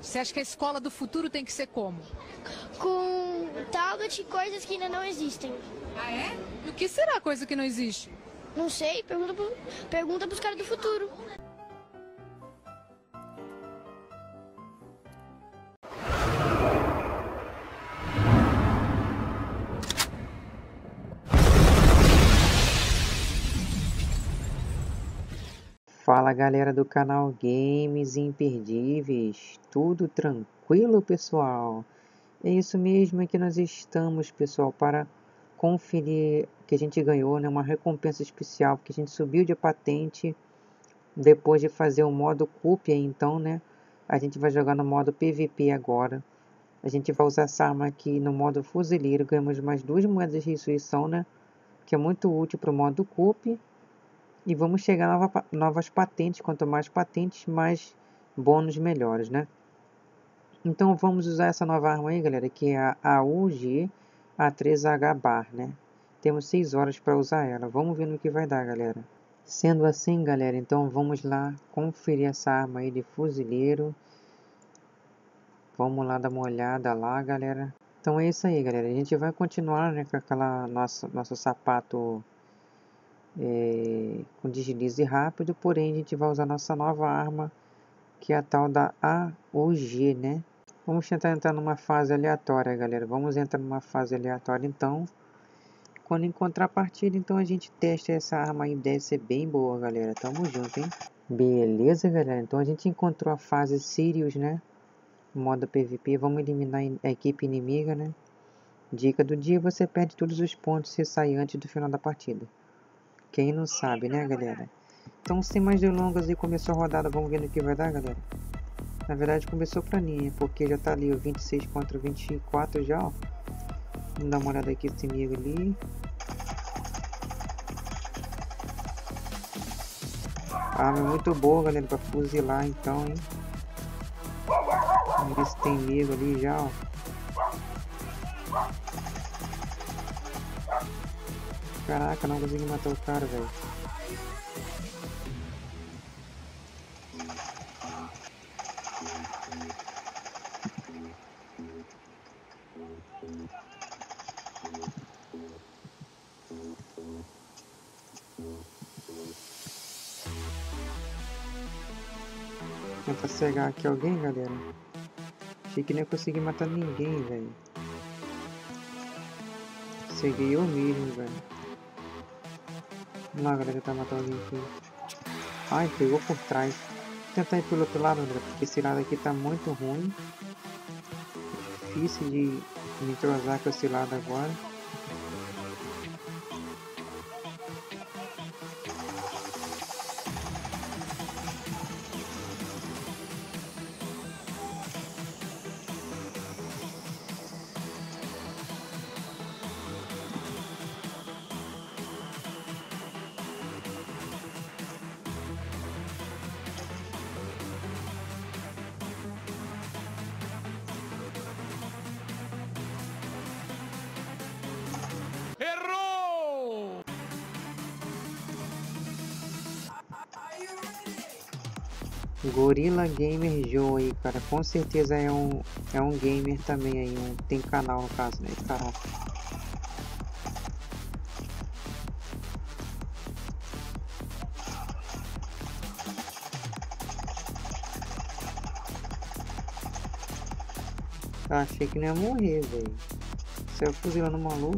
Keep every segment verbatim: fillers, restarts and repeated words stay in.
Você acha que a escola do futuro tem que ser como? Com tablet e coisas que ainda não existem. Ah, é? E o que será coisa que não existe? Não sei, pergunta, pro, pergunta pros caras do futuro. Fala galera do canal Games Imperdíveis, tudo tranquilo pessoal? É isso mesmo que nós estamos pessoal para conferir que a gente ganhou, né, uma recompensa especial, porque a gente subiu de patente depois de fazer o modo cópia, então né, a gente vai jogar no modo P V P agora. A gente vai usar essa arma aqui no modo fuzileiro, ganhamos mais duas moedas de ressurreição, né, que é muito útil para o modo cópia. E vamos chegar a nova, novas patentes, quanto mais patentes, mais bônus melhores, né? Então vamos usar essa nova arma aí, galera, que é a A U G A três H Bar, né? Temos seis horas para usar ela, vamos ver no que vai dar, galera. Sendo assim, galera, então vamos lá conferir essa arma aí de fuzileiro. Vamos lá dar uma olhada lá, galera. Então é isso aí, galera, a gente vai continuar, né, com aquela nossa, nosso sapato... É, com deslize rápido, porém a gente vai usar nossa nova arma, que é a tal da A U G, né? Vamos tentar entrar numa fase aleatória, galera. Vamos entrar numa fase aleatória, então. Quando encontrar a partida, então a gente testa essa arma aí, deve ser bem boa, galera. Tamo junto, hein? Beleza, galera. Então a gente encontrou a fase Sirius, né? Modo P V P. Vamos eliminar a equipe inimiga, né? Dica do dia: você perde todos os pontos se sair antes do final da partida. Quem não sabe, né, galera? Então, sem mais delongas, aí começou a rodada. Vamos ver no que vai dar, galera. Na verdade, começou pra mim, porque já tá ali o vinte e seis contra vinte e quatro já, ó. Vamos dar uma olhada aqui esse inimigo ali. Arma é muito boa, galera, pra fuzilar, então, hein. Vamos ver se tem inimigo ali já, ó. Caraca, não consegui matar o cara, velho. Tenta cegar aqui alguém, galera. Achei que nem ia conseguir matar ninguém, velho. Ceguei eu mesmo, velho. Vamos lá, galera, tá matando alguém aqui. Ai, pegou por trás. Vou tentar ir pelo outro lado, galera, porque esse lado aqui tá muito ruim. Difícil de me entrosar com esse lado agora. Gorilla Gamer Joe aí, cara, com certeza é um, é um gamer também aí, um, tem canal no caso, né, caraca. Ah, achei que não ia morrer, velho. Saiu fuzilando o maluco.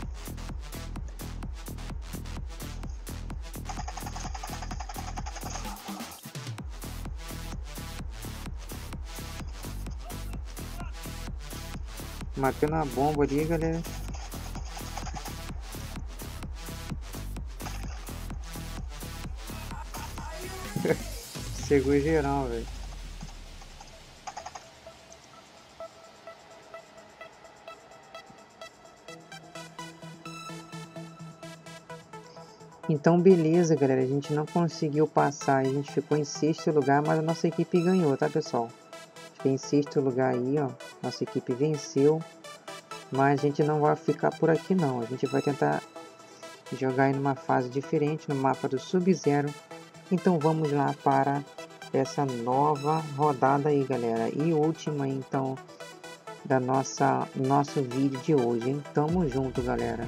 Matando a bomba ali, galera. Cegou geral, velho. Então beleza, galera, a gente não conseguiu passar, a gente ficou em sexto lugar, mas a nossa equipe ganhou, tá pessoal? Fiquei em sexto lugar aí, ó, nossa equipe venceu, mas a gente não vai ficar por aqui não, a gente vai tentar jogar em uma fase diferente, no mapa do Sub-Zero, então vamos lá para essa nova rodada aí, galera. E última, então, da nossa nosso vídeo de hoje, hein? Tamo junto, galera.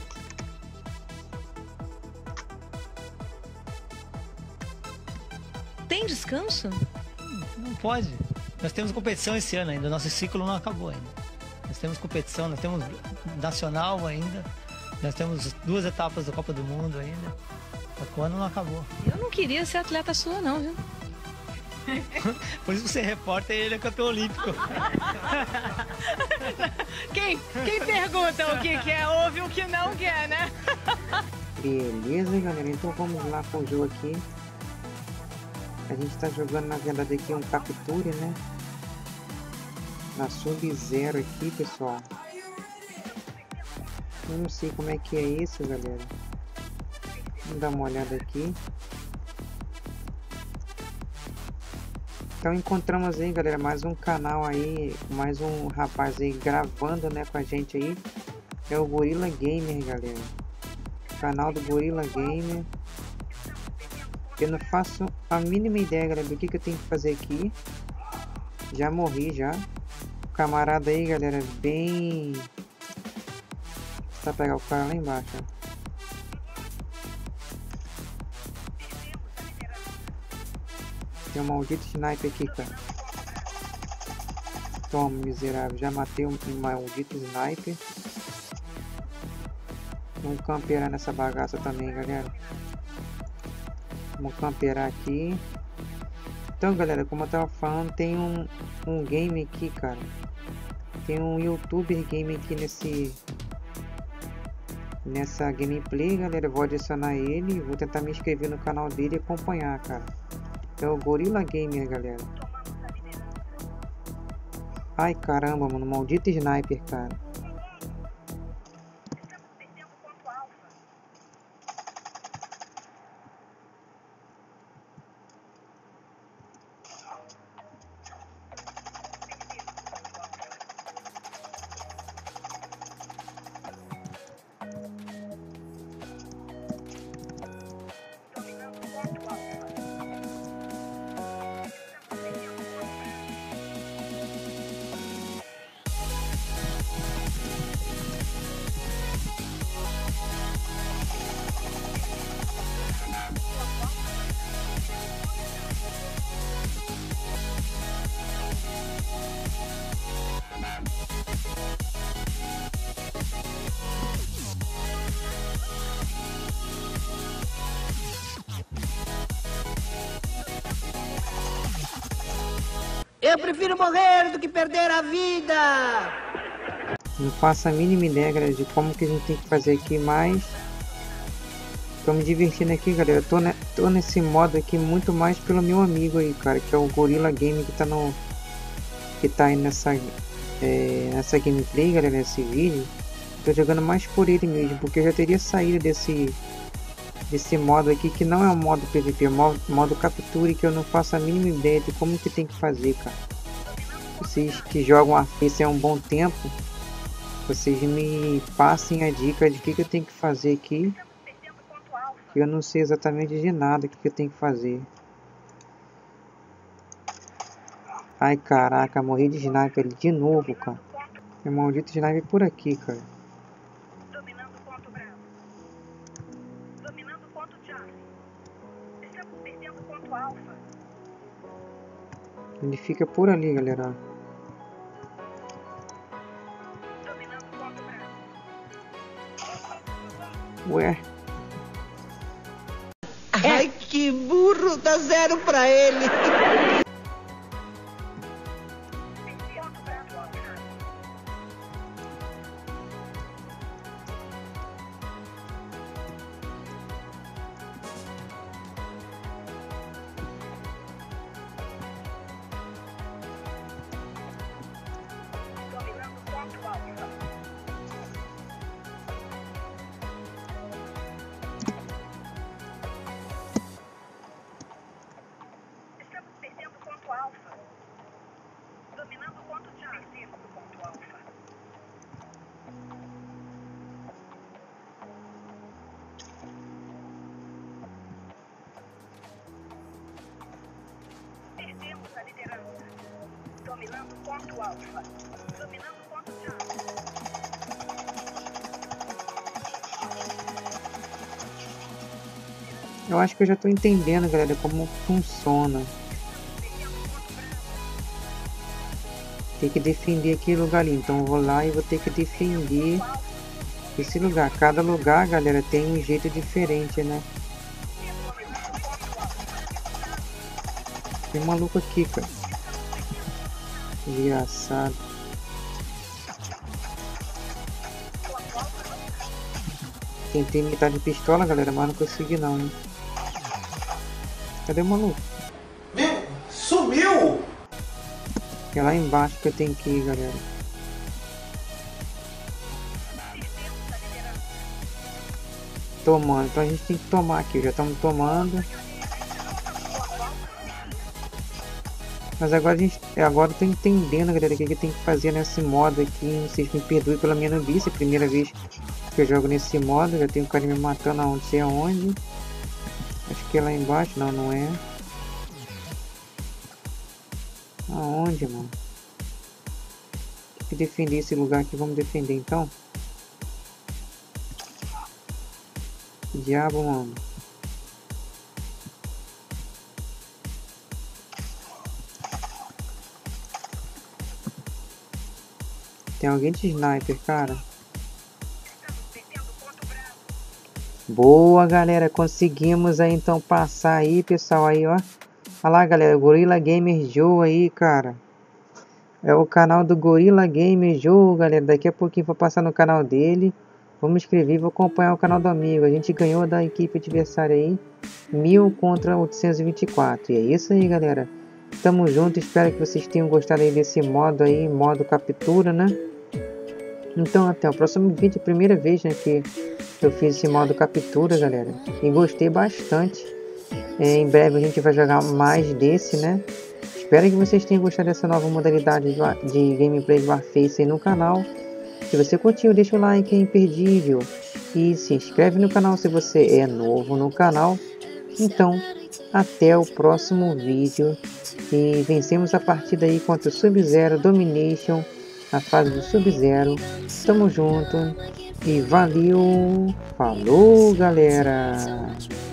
Tem descanso? Não pode. Nós temos competição esse ano ainda, nosso ciclo não acabou ainda. Nós temos competição, nós temos nacional ainda, nós temos duas etapas da Copa do Mundo ainda. O ano não acabou. Eu não queria ser atleta sua não, viu? Por isso você é repórter e ele é campeão olímpico. Quem, quem pergunta o que quer, ouve o que não quer, né? Beleza, galera? Então vamos lá com o jogo aqui. A gente tá jogando, na verdade, aqui um Capture, né? Na Sub-Zero aqui, pessoal. Eu não sei como é que é isso, galera. Vamos dar uma olhada aqui. Então encontramos aí, galera, mais um canal aí, mais um rapaz aí gravando, né, com a gente aí. É o Gorilla Gamer, galera. Canal do Gorilla Gamer. Eu não faço a mínima ideia, galera, do que, que eu tenho que fazer aqui. Já morri, já. O camarada aí, galera, bem... Só pegar o cara lá embaixo, ó. Tem um maldito sniper aqui, cara. Toma, miserável. Já matei um, um maldito sniper. Vamos camperar nessa bagaça também, galera. Vamos camperar aqui. Então, galera, como eu tava falando, tem um, um game aqui, cara. Tem um youtuber game aqui nesse... Nessa gameplay, galera. Eu vou adicionar ele. Vou tentar me inscrever no canal dele e acompanhar, cara. É o Gorilla Gamer, galera. Ai, caramba, mano. Maldito sniper, cara. Eu prefiro morrer do que perder a vida! Não faço a mínima ideia, galera, de como que a gente tem que fazer aqui, mas... Tô me divertindo aqui, galera. Tô, ne tô nesse modo aqui muito mais pelo meu amigo aí, cara, que é o Gorilla Game, que tá no... Que tá aí nessa... É, nessa gameplay, galera, nesse vídeo. Tô jogando mais por ele mesmo, porque eu já teria saído desse... Desse modo aqui, que não é um modo P V P, é um modo, modo Capture, que eu não faço a mínima ideia de como que tem que fazer, cara. Vocês que jogam a Face há um bom tempo, vocês me passem a dica de que, que eu tenho que fazer aqui. Que eu não sei exatamente de nada o que, que eu tenho que fazer. Ai, caraca, morri de sniper ali de novo, cara. Tem um maldito sniper por aqui, cara. Ele fica por ali, galera. Ué. Ai, que burro! Dá zero pra ele! Eu acho que eu já tô entendendo, galera, como funciona. Tem que defender aquele lugar ali. Então eu vou lá e vou ter que defender esse lugar. Cada lugar, galera, tem um jeito diferente, né? Tem um maluco aqui, cara. Engraçado. Tentei imitar de pistola, galera, mas não consegui não, hein? Cadê o maluco? Meu, sumiu! É lá embaixo que eu tenho que ir, galera. Tomando, então a gente tem que tomar aqui, já estamos tomando. Mas agora a gente, agora eu tô entendendo, galera, o que, que tem que fazer nesse modo aqui. Vocês me perdoem pela minha novice, é a primeira vez que eu jogo nesse modo. Já tem um cara me matando aonde, sei aonde. Acho que é lá embaixo, não, não é. Aonde, mano? Tem que defender esse lugar aqui, vamos defender então. Que diabo, mano? Tem alguém de sniper, cara. Boa, galera. Conseguimos aí então passar aí, pessoal. Aí, ó. Olha lá, galera. Gorilla Gamer Joe aí, cara. É o canal do Gorilla Gamer Joe, galera. Daqui a pouquinho vou passar no canal dele. Vou me inscrever, vou acompanhar o canal do amigo. A gente ganhou da equipe adversária aí. Mil contra oitocentos e vinte e quatro. E é isso aí, galera. Tamo junto. Espero que vocês tenham gostado aí desse modo aí. Modo captura, né? Então até o próximo vídeo. Primeira vez, né, que eu fiz esse modo captura, galera. E gostei bastante. É, em breve a gente vai jogar mais desse, né? Espero que vocês tenham gostado dessa nova modalidade de, de gameplay de Warface aí no canal. Se você curtiu, deixa o like, é imperdível. E se inscreve no canal se você é novo no canal. Então, até o próximo vídeo. E vencemos a partida aí contra o Sub-Zero Domination. A fase do Sub-Zero. Tamo junto. E valeu. Falou, galera.